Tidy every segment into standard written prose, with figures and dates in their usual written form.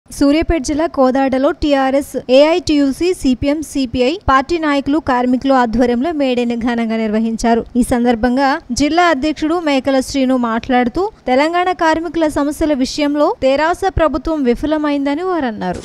సూర్యాపేట జిల్లా కోదాడలో TRS, AITUC, CPM, CPI party నాయకులు, కార్మికులు ఆధ్వర్యంలో మేడేని ఘనంగా నిర్వహించారు. ఈ సందర్భంగా జిల్లా అధ్యక్షుడు మేకల శ్రీను మాట్లాడుతూ తెలంగాణ కార్మికుల సమస్యల విషయంలో తెరాస ప్రభుత్వం విఫలమైందని వారు అన్నారు.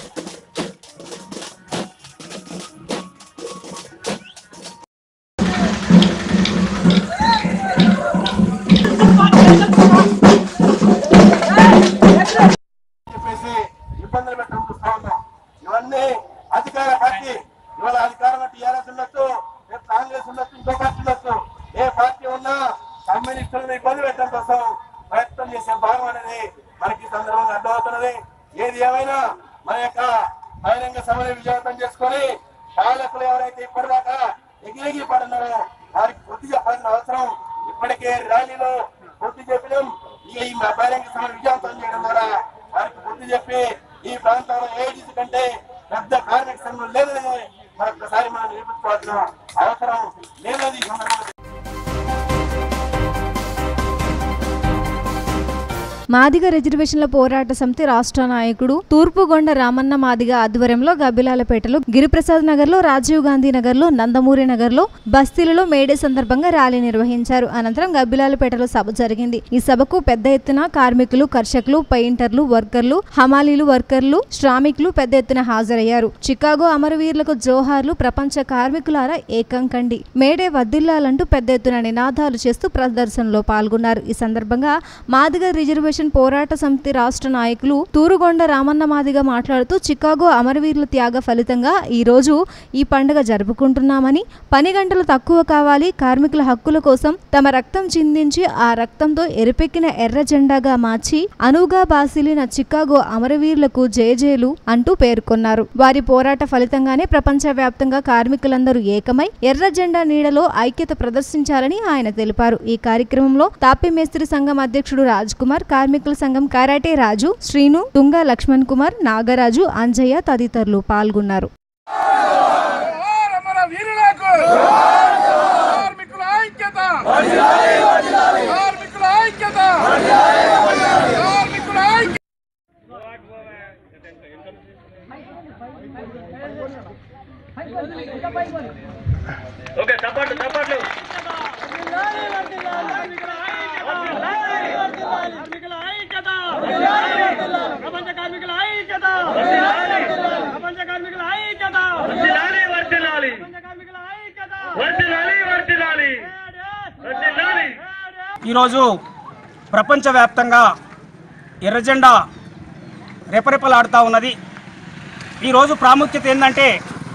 ఇవన్నీ అధికార పార్టీ ఇవాళ అధికారంలో టీఆర్ఎస్ ఉండొచ్చు, కాంగ్రెస్ ఉండొచ్చు, ఇంకో పార్టీ ఉండొచ్చు. ఏ పార్టీ ఉన్నా కమ్యూనిస్టులను ఇబ్బంది పెట్టడం కోసం ప్రయత్నం చేసే భాగం అనేది మనకి సందర్భంగా అర్థమవుతున్నది. ఏది ఏమైనా మన యొక్క బహిరంగ సభని విజయవంతం చేసుకొని పాలకులు ఎవరైతే ఇప్పటిదాకా ఎగిరెగిరి పడున్నారో వారికి బుద్ధి చెప్పాల్సిన అవసరం ఇప్పటికే ర్యాలీలో బుద్ధి చెప్పడం. ఈ బహిరంగ సభను విజయవంతం చేయడం ద్వారా వారికి బుద్ధి చెప్పి ఈ ప్రాంతంలో ఏజీసీ కంటే పెద్ద కార్మిక సంఘం లేదని మరొకసారి మనం నిరూపించుకోవాల్సిన అవసరం లేదని మాదిగ రిజర్వేషన్ల పోరాట సమితి రాష్ట్ర నాయకుడు తూర్పుగొండ రామన్న మాదిగ ఆధ్వర్యంలో గబ్బిలాలపేటలో, గిరిప్రసాద్ నగర్లో, రాజీవ్ గాంధీ నగర్లో, నందమూరి నగర్లో, బస్తీలలో మేడే సందర్భంగా ర్యాలీ నిర్వహించారు. అనంతరం గబ్బిలాలపేటలో సభ జరిగింది. ఈ సభకు పెద్ద ఎత్తున కార్మికులు, కర్షకులు, పెయింటర్లు, వర్కర్లు, హమాలీలు, వర్కర్లు, శ్రామికులు పెద్ద ఎత్తున హాజరయ్యారు. చికాగో అమరవీరులకు జోహార్లు, ప్రపంచ కార్మికులారా ఏకం కండి, మేడే వర్ధిల్లాలంటూ పెద్ద ఎత్తున నినాదాలు చేస్తూ ప్రదర్శనలో పాల్గొన్నారు. ఈ సందర్భంగా మాదిగ రిజర్వేషన్ పోరాట సమితి రాష్ట్ర నాయకులు తూరుగొండ రామన్న మాదిగ మాట్లాడుతూ చికాగో అమరవీరుల త్యాగ ఫలితంగా ఈ రోజు ఈ పండుగ జరుపుకుంటున్నామని, పని గంటలు తక్కువ కావాలి, కార్మికుల హక్కుల కోసం తమ రక్తం చిందించి ఆ రక్తంతో ఎరుపెక్కిన ఎర్ర జెండాగా మార్చి అనువుగా బాసిలిన చికాగో అమరవీరులకు జయజేలు అంటూ పేర్కొన్నారు. వారి పోరాట ఫలితంగానే ప్రపంచవ్యాప్తంగా కార్మికులందరూ ఏకమై ఎర్ర జెండా నీడలో ఐక్యత ప్రదర్శించాలని ఆయన తెలిపారు. ఈ కార్యక్రమంలో తాపి మేస్త్రి సంఘం అధ్యక్షుడు రాజ్ కుమార్, కార్మికుల సంఘం కరాటే రాజు, శ్రీను, తుంగ లక్ష్మణ్ కుమార్, నాగరాజు, అంజయ్య తదితరులు పాల్గొన్నారు. ఈరోజు ప్రపంచవ్యాప్తంగా ఎర్రజెండా రెపరెపలాడుతూ ఉన్నది. ఈరోజు ప్రాముఖ్యత ఏంటంటే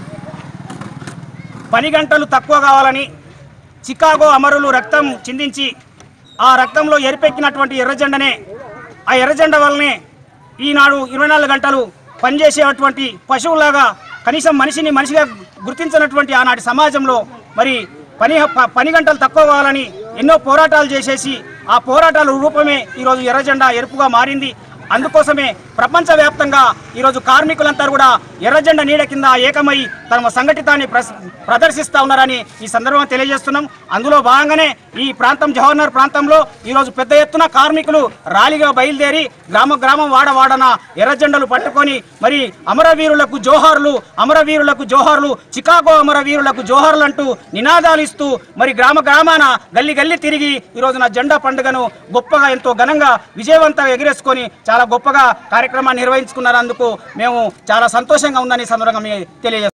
పని గంటలు తక్కువ కావాలని చికాగో అమరులు రక్తం చిందించి ఆ రక్తంలో ఎరిపెక్కినటువంటి ఎర్రజెండనే, ఆ ఎర్రజెండ వల్లనే ఈనాడు 24 గంటలు పనిచేసేటువంటి పశువులాగా కనీసం మనిషిగా గుర్తించినటువంటి ఆనాటి సమాజంలో మరి పని గంటలు తక్కువ కావాలని ఎన్నో పోరాటాలు చేసేసి ఆ పోరాటాల రూపమే ఈరోజు ఎర్రజెండా ఎరుపుగా మారింది. అందుకోసమే ప్రపంచవ్యాప్తంగా ఈరోజు కార్మికులంతా కూడా ఎర్రజెండా నీడ కింద ఏకమై తమ సంఘటితాన్ని ప్రదర్శిస్తూ ఉన్నారని ఈ సందర్భంగా తెలియజేస్తున్నాం. అందులో భాగంగానే ఈ ప్రాంతం జవహర్నగర్ ప్రాంతంలో ఈరోజు పెద్ద ఎత్తున కార్మికులు ర్యాలీగా బయలుదేరి గ్రామం వాడవాడన ఎర్రజెండలు పట్టుకొని మరి అమరవీరులకు జోహార్లు, అమరవీరులకు జోహార్లు, చికాగో అమరవీరులకు జోహార్లు అంటూ నినాదాలు ఇస్తూ మరి గ్రామాన గల్లీ తిరిగి ఈరోజు నా జెండా పండుగను గొప్పగా ఎంతో ఘనంగా విజయవంతంగా ఎగిరేసుకొని చాలా గొప్పగా కార్యక్రమాన్ని నిర్వహించుకున్నందుకు మేము చాలా సంతోషంగా ఉందని సందర్భంగా తెలియజేస్తాం.